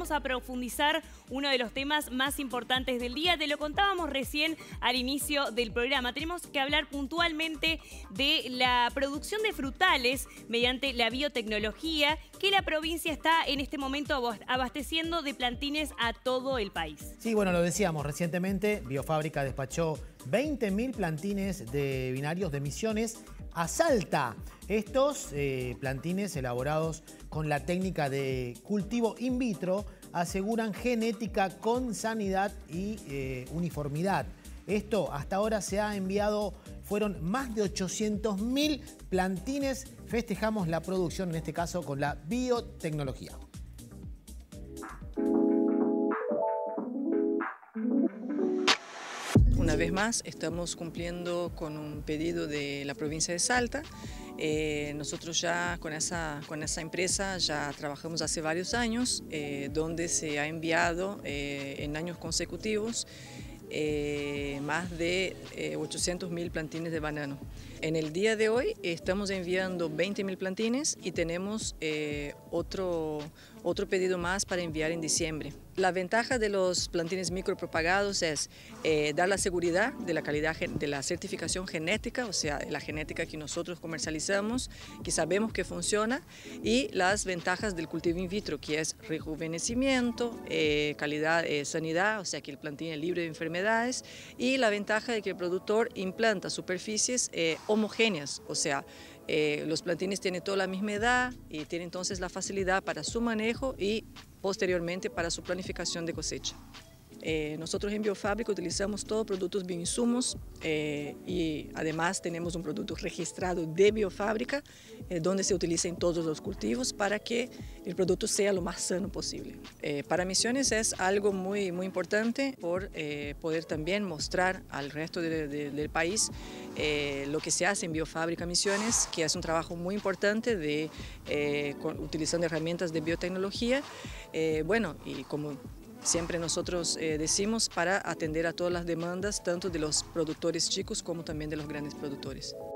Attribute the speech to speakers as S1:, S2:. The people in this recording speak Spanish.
S1: vamos a profundizar uno de los temas más importantes del día. Te lo contábamos recién al inicio del programa. Tenemos que hablar puntualmente de la producción de frutales mediante la biotecnología que la provincia está en este momento abasteciendo de plantines a todo el país.
S2: Sí, bueno, lo decíamos recientemente, Biofábrica despachó 20.000 plantines de binarios de Misiones a Salta. Estos plantines elaborados con la técnica de cultivo in vitro aseguran genética con sanidad y uniformidad. Esto hasta ahora se ha enviado, fueron más de 800.000 plantines. Festejamos la producción, en este caso, con la biotecnología.
S3: Una vez más, estamos cumpliendo con un pedido de la provincia de Salta. Nosotros ya con esa empresa ya trabajamos hace varios años, donde se ha enviado en años consecutivos más de 800.000 plantines de banano. En el día de hoy estamos enviando 20.000 plantines y tenemos otro pedido más para enviar en diciembre. La ventaja de los plantines micropropagados es dar la seguridad de la calidad de la certificación genética, o sea, la genética que nosotros comercializamos, que sabemos que funciona, y las ventajas del cultivo in vitro, que es rejuvenecimiento, calidad, sanidad, o sea, que el plantín es libre de enfermedades, y la ventaja de que el productor implanta superficies homogéneas, o sea, los plantines tienen toda la misma edad y tienen entonces la facilidad para su manejo y posteriormente para su planificación de cosecha. Nosotros en Biofábrica utilizamos todos productos bioinsumos y además tenemos un producto registrado de Biofábrica donde se utiliza en todos los cultivos para que el producto sea lo más sano posible. Para Misiones es algo muy importante por poder también mostrar al resto del país lo que se hace en Biofábrica Misiones, que es un trabajo muy importante utilizando herramientas de biotecnología. Bueno, y como siempre nosotros decimos, para atender a todas las demandas, tanto de los productores chicos como también de los grandes productores.